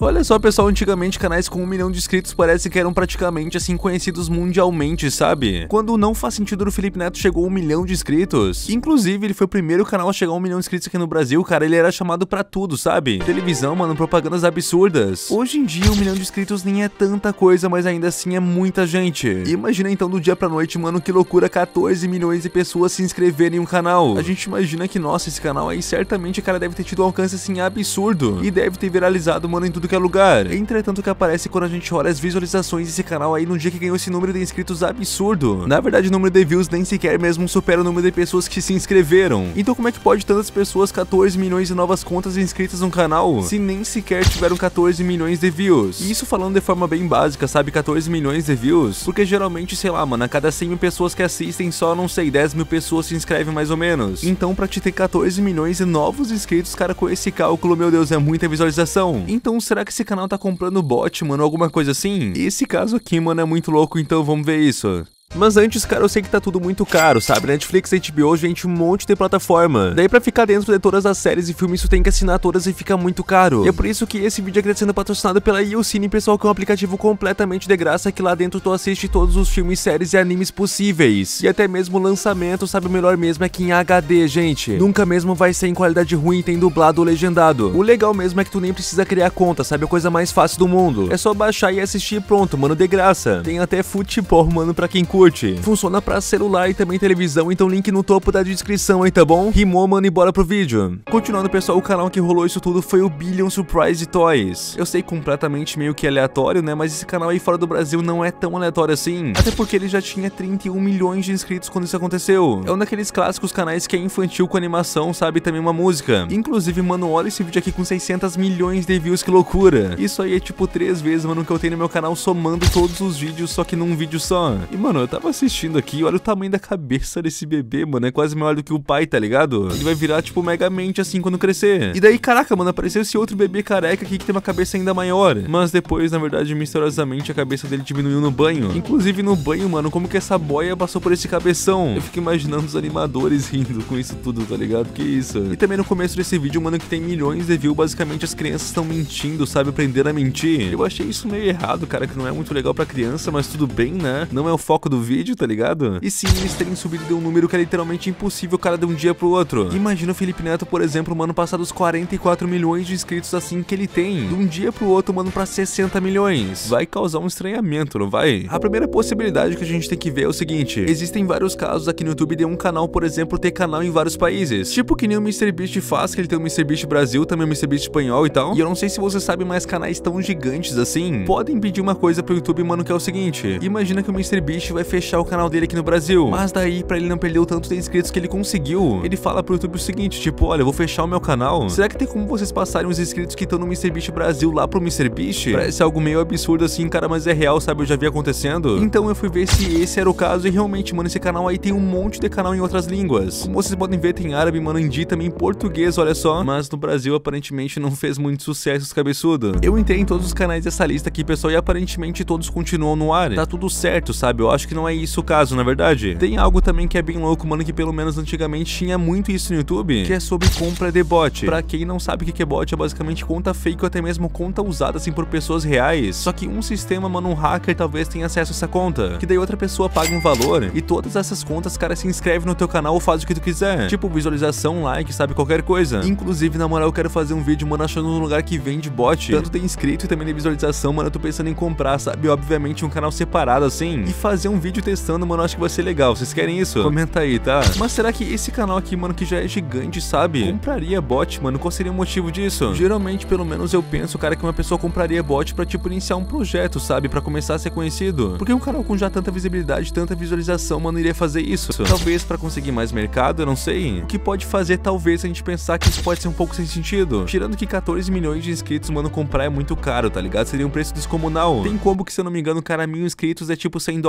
Olha só, pessoal, antigamente canais com 1 milhão de inscritos parece que eram praticamente assim conhecidos mundialmente, sabe? Quando Não Faz Sentido do Felipe Neto chegou a 1 milhão de inscritos. Inclusive, ele foi o primeiro canal a chegar a 1 milhão de inscritos aqui no Brasil, cara. Ele era chamado pra tudo, sabe? Televisão, mano, propagandas absurdas. Hoje em dia, 1 milhão de inscritos nem é tanta coisa, mas ainda assim é muita gente. Imagina então do dia pra noite, mano, que loucura, 14 milhões de pessoas se inscreverem em um canal. A gente imagina que, nossa, esse canal aí certamente, cara, deve ter tido um alcance assim absurdo. E deve ter viralizado, mano, em tudo que é lugar. Entretanto, o que aparece quando a gente olha as visualizações desse canal aí no dia que ganhou esse número de inscritos absurdo. Na verdade, o número de views nem sequer mesmo supera o número de pessoas que se inscreveram. Então como é que pode tantas pessoas, 14 milhões de novas contas inscritas no canal, se nem sequer tiveram 14 milhões de views? E isso falando de forma bem básica, sabe? 14 milhões de views, porque geralmente, sei lá, mano, a cada 100 mil pessoas que assistem, só, não sei, 10 mil pessoas se inscrevem mais ou menos. Então pra te ter 14 milhões de novos inscritos, cara, com esse cálculo, meu Deus, é muita visualização. Então será que esse canal tá comprando bot, mano, alguma coisa assim? Esse caso aqui, mano, é muito louco, então vamos ver isso. Mas antes, cara, eu sei que tá tudo muito caro, sabe? Netflix e HBO, gente, um monte de plataforma. Daí pra ficar dentro de todas as séries e filmes, isso tem que assinar todas e fica muito caro. E é por isso que esse vídeo aqui tá sendo patrocinado pela YouCine, pessoal, que é um aplicativo completamente de graça, que lá dentro tu assiste todos os filmes, séries e animes possíveis. E até mesmo o lançamento, sabe? O melhor mesmo é que em HD, gente. Nunca mesmo vai ser em qualidade ruim, tem dublado ou legendado. O legal mesmo é que tu nem precisa criar conta, sabe? A coisa mais fácil do mundo. É só baixar e assistir e pronto, mano, de graça. Tem até futebol, mano, pra quem curte. Funciona pra celular e também televisão, então link no topo da descrição aí, tá bom? Rimou, mano, e bora pro vídeo. Continuando, pessoal, o canal que rolou isso tudo foi o Billion Surprise Toys. Eu sei, completamente meio que aleatório, né? Mas esse canal aí fora do Brasil não é tão aleatório assim. Até porque ele já tinha 31 milhões de inscritos quando isso aconteceu. É um daqueles clássicos canais que é infantil com animação, sabe? Também uma música. Inclusive, mano, olha esse vídeo aqui com 600 milhões de views, que loucura. Isso aí é tipo 3 vezes, mano, que eu tenho no meu canal somando todos os vídeos, só que num vídeo só. E, mano, eu tava assistindo aqui, olha o tamanho da cabeça desse bebê, mano, é quase maior do que o pai, tá ligado? Ele vai virar, tipo, megamente assim quando crescer. E daí, caraca, mano, apareceu esse outro bebê careca aqui que tem uma cabeça ainda maior. Mas depois, na verdade, misteriosamente, a cabeça dele diminuiu no banho. Inclusive no banho, mano, como que essa boia passou por esse cabeção? Eu fico imaginando os animadores rindo com isso tudo, tá ligado? Que isso? E também no começo desse vídeo, mano, que tem milhões de views, basicamente as crianças estão mentindo, sabe? Aprendendo a mentir. Eu achei isso meio errado, cara, que não é muito legal pra criança, mas tudo bem, né? Não é o foco do vídeo, tá ligado? E sim, eles terem subido de um número que é literalmente impossível, cara, de um dia pro outro. Imagina o Felipe Neto, por exemplo, mano, passar dos 44 milhões de inscritos assim que ele tem. De um dia pro outro, mano, pra 60 milhões. Vai causar um estranhamento, não vai? A primeira possibilidade que a gente tem que ver é o seguinte: existem vários casos aqui no YouTube de um canal, por exemplo, ter canal em vários países. Tipo que nem o MrBeast faz, que ele tem o MrBeast Brasil, também o MrBeast espanhol e tal. E eu não sei se você sabe, mas canais tão gigantes assim podem pedir uma coisa pro YouTube, mano, que é o seguinte: imagina que o MrBeast vai fechar o canal dele aqui no Brasil, mas daí, pra ele não perder o tanto de inscritos que ele conseguiu, ele fala pro YouTube o seguinte, tipo, olha, eu vou fechar o meu canal, será que tem como vocês passarem os inscritos que estão no MrBeast Brasil lá pro MrBeast? Parece algo meio absurdo assim, cara, mas é real, sabe? Eu já vi acontecendo. Então eu fui ver se esse era o caso e realmente, mano, esse canal aí tem um monte de canal em outras línguas. Como vocês podem ver, tem árabe, mano, hindi, também português, olha só. Mas no Brasil, aparentemente, não fez muito sucesso esse cabeçudo. Eu entrei em todos os canais dessa lista aqui, pessoal, e aparentemente todos continuam no ar. Tá tudo certo, sabe? Eu acho que não é isso o caso, na verdade. Tem algo também que é bem louco, mano, que pelo menos antigamente tinha muito isso no YouTube, que é sobre compra de bot. Pra quem não sabe o que é bot, é basicamente conta fake ou até mesmo conta usada assim por pessoas reais. Só que um sistema, mano, um hacker talvez tenha acesso a essa conta, que daí outra pessoa paga um valor e todas essas contas, cara, se inscreve no teu canal ou faz o que tu quiser. Tipo visualização, like, sabe, qualquer coisa. Inclusive, na moral, eu quero fazer um vídeo, mano, achando um lugar que vende bot, tanto de inscrito e também de visualização, mano. Eu tô pensando em comprar, sabe, obviamente um canal separado assim, e fazer um vídeo testando, mano. Eu acho que vai ser legal. Vocês querem isso? Comenta aí, tá? Mas será que esse canal aqui, mano, que já é gigante, sabe, compraria bot, mano? Qual seria o motivo disso? Geralmente, pelo menos eu penso, cara, que uma pessoa compraria bot pra, tipo, iniciar um projeto, sabe? Pra começar a ser conhecido. Porque um canal com já tanta visibilidade, tanta visualização, mano, iria fazer isso. Talvez pra conseguir mais mercado, eu não sei. O que pode fazer, talvez, a gente pensar que isso pode ser um pouco sem sentido. Tirando que 14 milhões de inscritos, mano, comprar é muito caro, tá ligado? Seria um preço descomunal. Tem como que, se eu não me engano, cara, 1000 inscritos é tipo $100.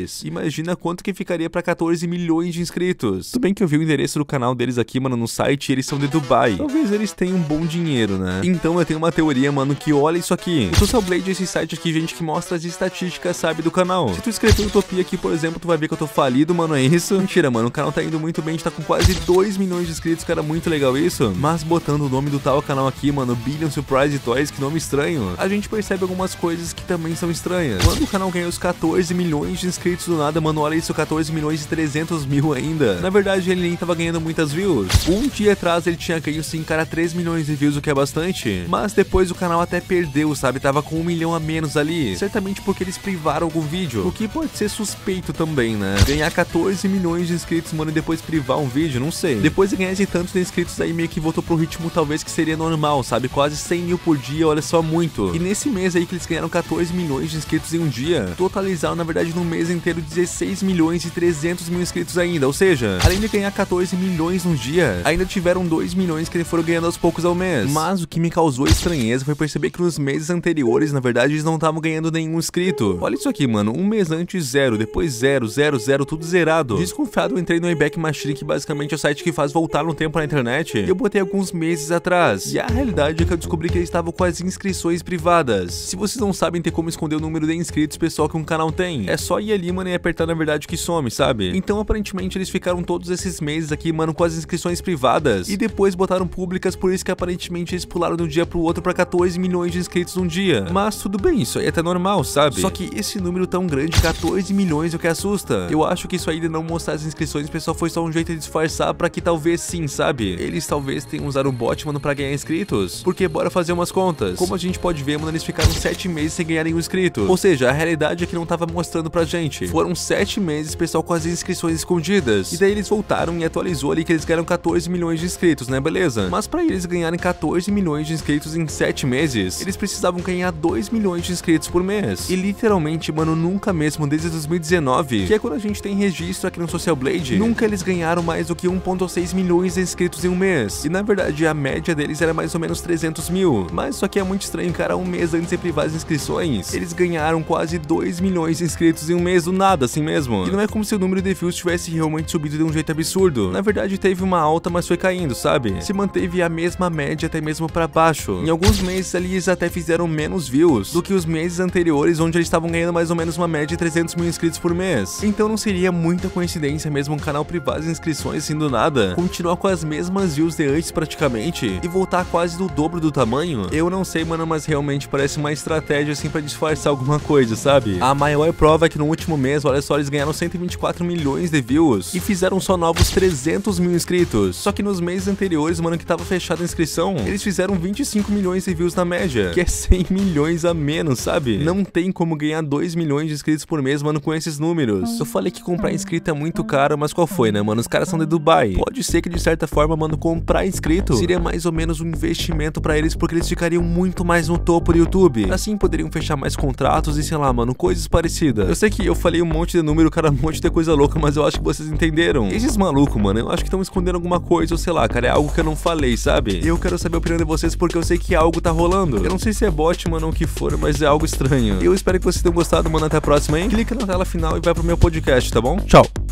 seguidores. Imagina quanto que ficaria pra 14 milhões de inscritos. Tudo bem que eu vi o endereço do canal deles aqui, mano, no site, e eles são de Dubai. Talvez eles tenham um bom dinheiro, né? Então eu tenho uma teoria, mano, que olha isso aqui. O Social Blade é esse site aqui, gente, que mostra as estatísticas, sabe, do canal. Se tu escrever Utopia aqui, por exemplo, tu vai ver que eu tô falido, mano, é isso? Mentira, mano, o canal tá indo muito bem, a gente tá com quase 2 milhões de inscritos, cara, muito legal isso. Mas botando o nome do tal canal aqui, mano, Billion Surprise Toys, que nome estranho, a gente percebe algumas coisas que também são estranhas. Quando o canal ganhou os 14 milhões de inscritos do nada, mano, olha isso, 14 milhões e 300 mil ainda. Na verdade, ele nem tava ganhando muitas views. Um dia atrás ele tinha ganho sim, cara, 3 milhões de views, o que é bastante. Mas depois o canal até perdeu, sabe? Tava com 1 milhão a menos ali. Certamente porque eles privaram algum vídeo, o que pode ser suspeito também, né? Ganhar 14 milhões de inscritos, mano, e depois privar um vídeo, não sei. Depois de ganhar esse tanto de inscritos aí, meio que voltou pro ritmo talvez que seria normal, sabe? Quase 100 mil por dia, olha só, muito. E nesse mês aí que eles ganharam 14 milhões de inscritos em um dia, totalizaram, na verdade, no mês inteiro 16 milhões e 300 mil inscritos ainda. Ou seja, além de ganhar 14 milhões num dia, ainda tiveram 2 milhões que eles foram ganhando aos poucos ao mês. Mas o que me causou estranheza foi perceber que nos meses anteriores, na verdade, eles não estavam ganhando nenhum inscrito. Olha isso aqui, mano. Um mês antes, 0, depois 0, 0, 0, tudo zerado. Desconfiado, eu entrei no Wayback Machine, que basicamente é o site que faz voltar no tempo na internet, e eu botei alguns meses atrás. E a realidade é que eu descobri que eles estavam com as inscrições privadas. Se vocês não sabem ter como esconder o número de inscritos pessoal que um canal tem, é só ir ali, mano, e apertar na verdade que some, sabe? Então aparentemente eles ficaram todos esses meses aqui, mano, com as inscrições privadas, e depois botaram públicas, por isso que aparentemente eles pularam de um dia pro outro pra 14 milhões de inscritos num dia. Mas tudo bem, isso aí é até normal, sabe? Só que esse número tão grande, 14 milhões, é o que assusta. Eu acho que isso aí de não mostrar as inscrições, pessoal, foi só um jeito de disfarçar pra que talvez sim, sabe? Eles talvez tenham usado um bot, mano, pra ganhar inscritos. Porque bora fazer umas contas. Como a gente pode ver, mano, eles ficaram 7 meses sem ganhar nenhum inscrito. Ou seja, a realidade é que não tava mostrando pra gente. Foram 7 meses, pessoal, com as inscrições escondidas. E daí eles voltaram e atualizou ali que eles ganharam 14 milhões de inscritos, né? Beleza? Mas pra eles ganharem 14 milhões de inscritos em 7 meses, eles precisavam ganhar 2 milhões de inscritos por mês. E literalmente, mano, nunca mesmo, desde 2019, que é quando a gente tem registro aqui no Social Blade, nunca eles ganharam mais do que 1,6 milhões de inscritos em um mês. E na verdade, a média deles era mais ou menos 300 mil. Mas isso aqui é muito estranho, cara. Um mês antes de privar as inscrições, eles ganharam quase 2 milhões de inscritos em um mês do nada, assim mesmo. E não é como se o número de views tivesse realmente subido de um jeito absurdo. Na verdade, teve uma alta, mas foi caindo, sabe? Se manteve a mesma média até mesmo pra baixo. Em alguns meses ali, eles até fizeram menos views do que os meses anteriores, onde eles estavam ganhando mais ou menos uma média de 300 mil inscritos por mês. Então não seria muita coincidência mesmo um canal privar as inscrições assim do nada, continuar com as mesmas views de antes praticamente, e voltar quase do dobro do tamanho? Eu não sei, mano, mas realmente parece uma estratégia assim pra disfarçar alguma coisa, sabe? A maior prova é que no último mês, olha só, eles ganharam 124 milhões de views e fizeram só novos 300 mil inscritos. Só que nos meses anteriores, mano, que tava fechada a inscrição, eles fizeram 25 milhões de views na média, que é 100 milhões a menos, sabe? Não tem como ganhar 2 milhões de inscritos por mês, mano, com esses números. Eu falei que comprar inscrito é muito caro, mas qual foi, né, mano? Os caras são de Dubai. Pode ser que de certa forma, mano, comprar inscrito seria mais ou menos um investimento pra eles, porque eles ficariam muito mais no topo do YouTube. Assim poderiam fechar mais contratos e sei lá, mano, coisas parecidas. Eu sei que eu falei um monte de número, cara, um monte de coisa louca, mas eu acho que vocês entenderam. Esses malucos, mano, eu acho que estão escondendo alguma coisa, ou sei lá, cara, é algo que eu não falei, sabe? E eu quero saber a opinião de vocês, porque eu sei que algo tá rolando. Eu não sei se é bot, mano, ou o que for, mas é algo estranho. Eu espero que vocês tenham gostado, mano. Até a próxima, hein? Clica na tela final e vai pro meu podcast, tá bom? Tchau!